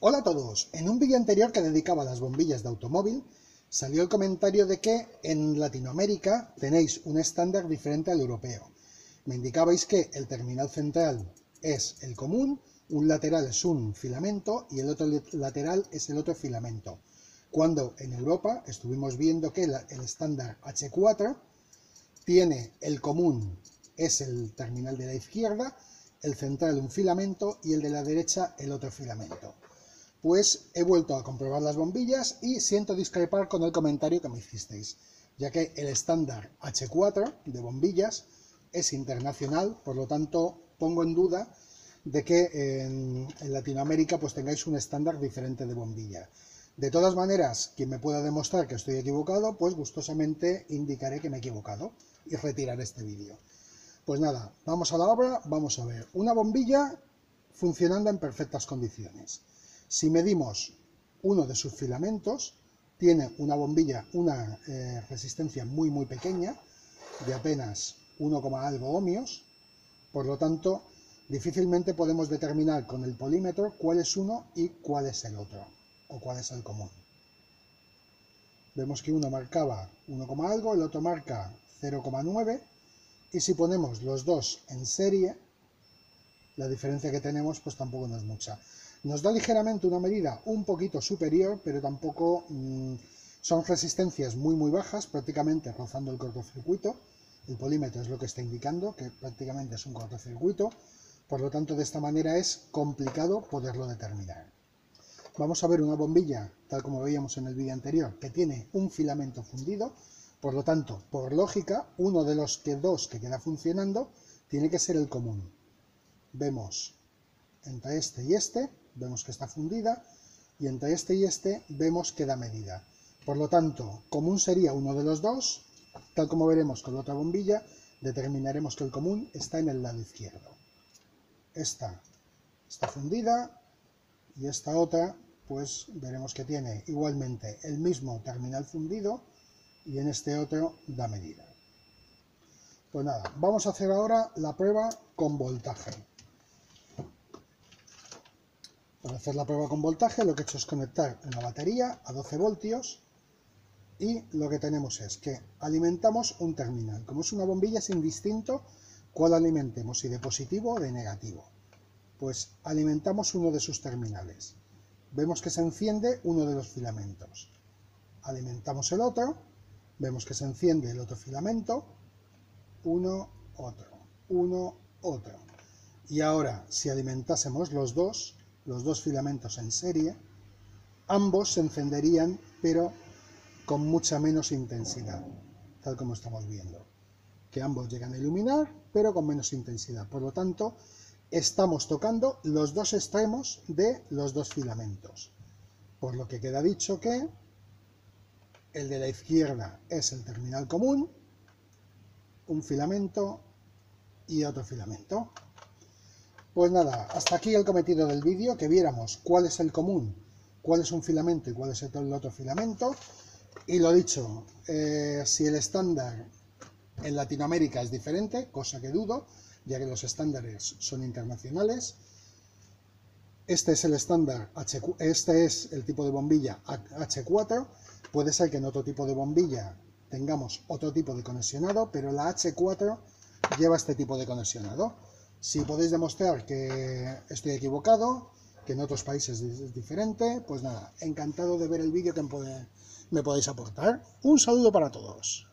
Hola a todos, en un vídeo anterior que dedicaba a las bombillas de automóvil, salió el comentario de que en Latinoamérica tenéis un estándar diferente al europeo. Me indicabais que el terminal central es el común, un lateral es un filamento y el otro lateral es el otro filamento. Cuando en Europa estuvimos viendo que el estándar H4 tiene el común, es el terminal de la izquierda, el central un filamento y el de la derecha el otro filamento. Pues he vuelto a comprobar las bombillas y siento discrepar con el comentario que me hicisteis, ya que el estándar H4 de bombillas es internacional, por lo tanto pongo en duda de que en Latinoamérica pues tengáis un estándar diferente de bombilla. De todas maneras, quien me pueda demostrar que estoy equivocado, pues gustosamente indicaré que me he equivocado y retiraré este vídeo. Pues nada, vamos a la obra, vamos a ver una bombilla funcionando en perfectas condiciones. Si medimos uno de sus filamentos, tiene una bombilla, una resistencia muy pequeña, de apenas 1, algo ohmios, por lo tanto, difícilmente podemos determinar con el polímetro cuál es uno y cuál es el otro, o cuál es el común. Vemos que uno marcaba 1, algo, el otro marca 0,9, y si ponemos los dos en serie, la diferencia que tenemos pues tampoco no es mucha. Nos da ligeramente una medida un poquito superior, pero tampoco son resistencias muy bajas, prácticamente rozando el cortocircuito. El polímetro es lo que está indicando, que prácticamente es un cortocircuito, por lo tanto de esta manera es complicado poderlo determinar. Vamos a ver una bombilla, tal como veíamos en el vídeo anterior, que tiene un filamento fundido, por lo tanto, por lógica, uno de los dos que queda funcionando tiene que ser el común. Vemos entre este y este, vemos que está fundida, y entre este y este vemos que da medida. Por lo tanto, común sería uno de los dos, tal como veremos con la otra bombilla, determinaremos que el común está en el lado izquierdo. Esta está fundida, y esta otra, pues veremos que tiene igualmente el mismo terminal fundido, y en este otro da medida. Pues nada, vamos a hacer ahora la prueba con voltaje. Para hacer la prueba con voltaje lo que he hecho es conectar una batería a 12 voltios y lo que tenemos es que alimentamos un terminal. Como es una bombilla es indistinto cuál alimentemos, si de positivo o de negativo. Pues alimentamos uno de sus terminales. Vemos que se enciende uno de los filamentos. Alimentamos el otro, vemos que se enciende el otro filamento, uno, otro. Y ahora, si alimentásemos los dos filamentos en serie, ambos se encenderían, pero con mucha menos intensidad, tal como estamos viendo. Que ambos llegan a iluminar, pero con menos intensidad. Por lo tanto, estamos tocando los dos extremos de los dos filamentos. Por lo que queda dicho que el de la izquierda es el terminal común, un filamento y otro filamento. Pues nada, hasta aquí el cometido del vídeo, que viéramos cuál es el común, cuál es un filamento y cuál es el otro filamento. Y lo dicho, si el estándar en Latinoamérica es diferente, cosa que dudo, ya que los estándares son internacionales. Este es el estándar este es el tipo de bombilla H4. Puede ser que en otro tipo de bombilla tengamos otro tipo de conexionado, pero la H4 lleva este tipo de conexionado. Si podéis demostrar que estoy equivocado, que en otros países es diferente, pues nada, encantado de ver el vídeo que me podéis aportar. Un saludo para todos.